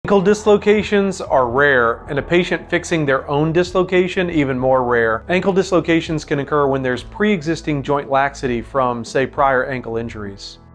Ankle dislocations are rare, and a patient fixing their own dislocation even more rare. Ankle dislocations can occur when there's pre-existing joint laxity from, say, prior ankle injuries.